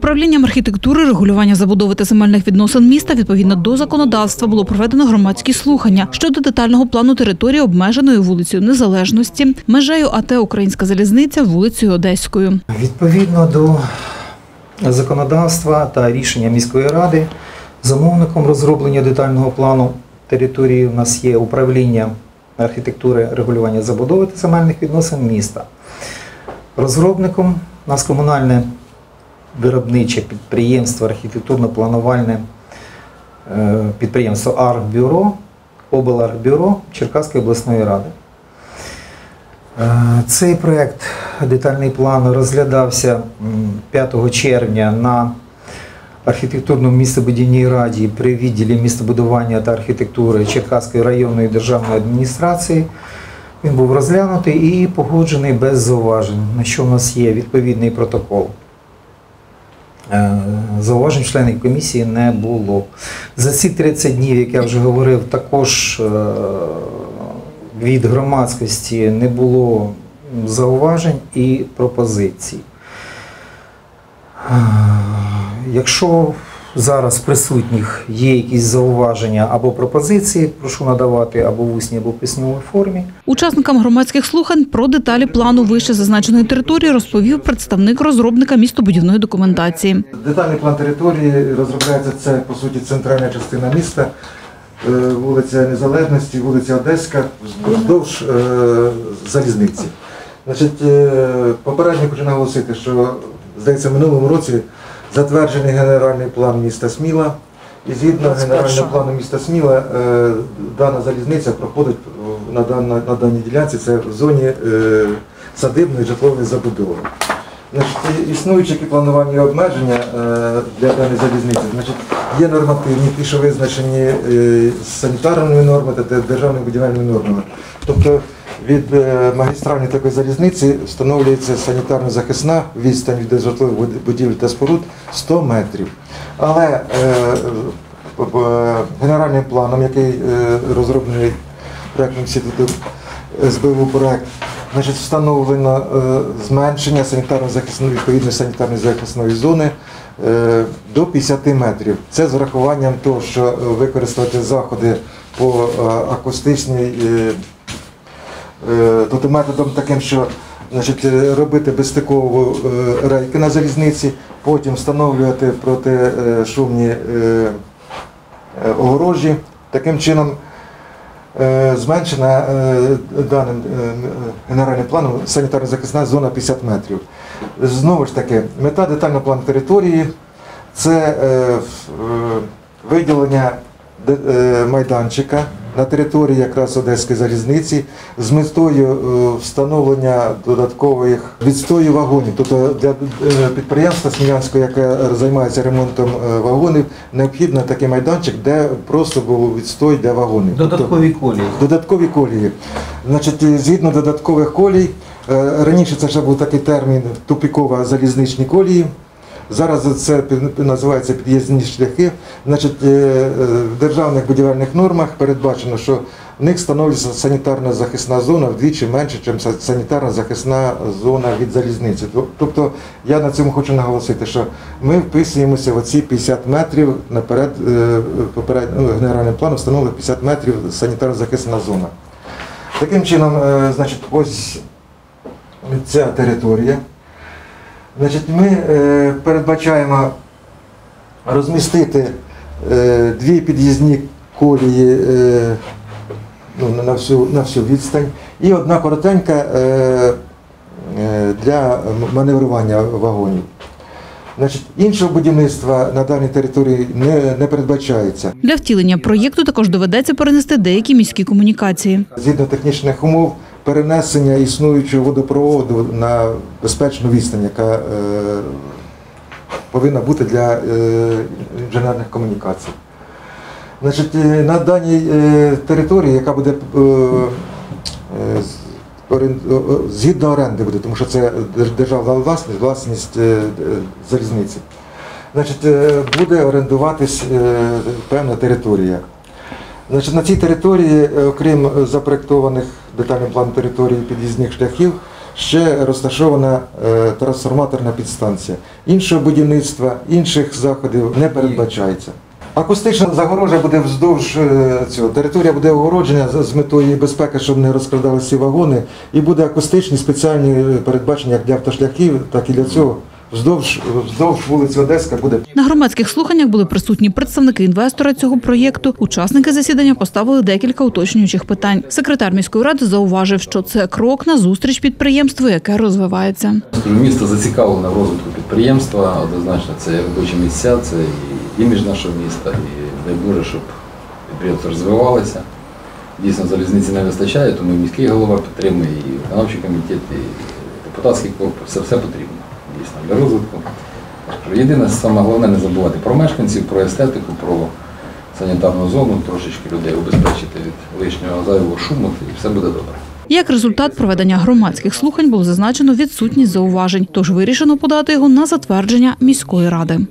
Управлінням архітектури, регулювання забудови та земельних відносин міста відповідно до законодавства було проведено громадські слухання щодо детального плану території, обмеженої вулицею Незалежності, межею АТ «Українська залізниця», вулицею Одеською. Відповідно до законодавства та рішення міської ради, замовником розроблення детального плану території у нас є управління архітектури, регулювання забудови та земельних відносин міста. Розробником у нас комунальне виробниче підприємство, архітектурно-планувальне підприємство «Архбюро», облархбюро Черкаської обласної ради. Цей проєкт, детальний план, розглядався 5 червня на архітектурному містобудівній раді при відділі містобудування та архітектури Черкаської районної державної адміністрації. Він був розглянутий і погоджений без зауважень, на що в нас є відповідний протокол. Зауважень членів комісії не було. За ці 30 днів, як я вже говорив, також від громадськості не було зауважень і пропозицій. Якщо зараз присутніх є якісь зауваження або пропозиції, прошу надавати або в усній, або в письмовій формі. Учасникам громадських слухань про деталі плану вище зазначеної території розповів представник розробника містобудівної документації. Детальний план території розробляється, це, по суті, центральна частина міста, вулиця Незалежності, вулиця Одеська, вздовж залізниці. Попередньо хочу наголосити, що, здається, в минулому році затверджений генеральний план міста Сміла, і згідно генерального плану міста Сміла дана залізниця проходить на даній ділянці, це в зоні садибної житлової забудови. Існуючі планування і обмеження для даної залізниці, є нормативні, ті, що визначені санітарними нормами та державними будівельними нормами. Тобто від магістральної такої залізниці встановлюється санітарно-захисна відстань від житлових будівель та споруд 100 метрів. Але генеральним планом, який розроблений проєктним інститутом СБУ проєкт, встановлено зменшення відповідної санітарної захисної зони до 50 метрів. Це з урахуванням того, що використати заходи по акустичній, тобто методом таким, що робити безстикову рейки на залізниці, потім встановлювати протишумні огорожі. Таким чином зменшена даним генеральним планом санітарно-захисна зона 50 метрів. Знову ж таки, мета детального плану території – це виділення майданчика на території якраз Одеської залізниці з метою встановлення додаткових відстою вагонів. Тобто для підприємства Смілянського, яке займається ремонтом вагонів, необхідно такий майданчик, де просто був відстой для вагонів. Додаткові колії. Додаткові колії. Згідно додаткових колій, раніше це вже був такий термін тупікова залізничні колії. Зараз це називається під'їзні шляхи. В державних будівельних нормах передбачено, що в них встановлюється санітарно-захисна зона вдвічі менше, ніж санітарно-захисна зона від залізниці. Тобто я на цьому хочу наголосити, що ми вписуємося в оці 50 метрів наперед, генеральним планом встановлено 50 метрів санітарно-захисна зона. Таким чином, ось ця територія. Ми передбачаємо розмістити 2 під'їзні колії на всю відстань і 1 коротенька для маневрування вагонів. Іншого будівництва на даній території не передбачається. Для втілення проєкту також доведеться перенести деякі міські комунікації. Згідно технічних умов, перенесення існуючого водопроводу на безпечну відстань, яка повинна бути для інженерних комунікацій. На даній території, яка буде згідно оренди буде, тому що це державна власність залізниці, буде орендуватись певна територія. На цій території, окрім запроєктованих детальним планом території під'їзних шляхів, ще розташована трансформаторна підстанція. Іншого будівництва, інших заходів не передбачається. Акустична загорожа буде вздовж цього. Територія буде огороджена з метою безпеки, щоб не розкрадалися ці вагони. І буде акустичні спеціальні передбачення як для автошляхів, так і для цього. Вздовж вулиці Одеська буде. На громадських слуханнях були присутні представники інвестора цього проєкту. Учасники засідання поставили декілька уточнюючих питань. Секретар міської ради зауважив, що це крок на зустріч підприємству, яке розвивається. Місто зацікавлене в розвитку підприємства, однозначно це робочі місця, це і імідж нашого міста, і дай Боже, щоб підприємство розвивалося. Дійсно, залізниці не вистачає, тому і міський голова підтримує, і виконавчий комітет, і депутатський корпус, це все потрібно. Дійсно, для розвитку. Єдине, саме головне не забувати про мешканців, про естетику, про санітарну зону, трошечки людей убезпечити від лишнього зайвого шуму, і все буде добре. Як результат проведення громадських слухань було зазначено відсутність зауважень, тож вирішено подати його на затвердження міської ради.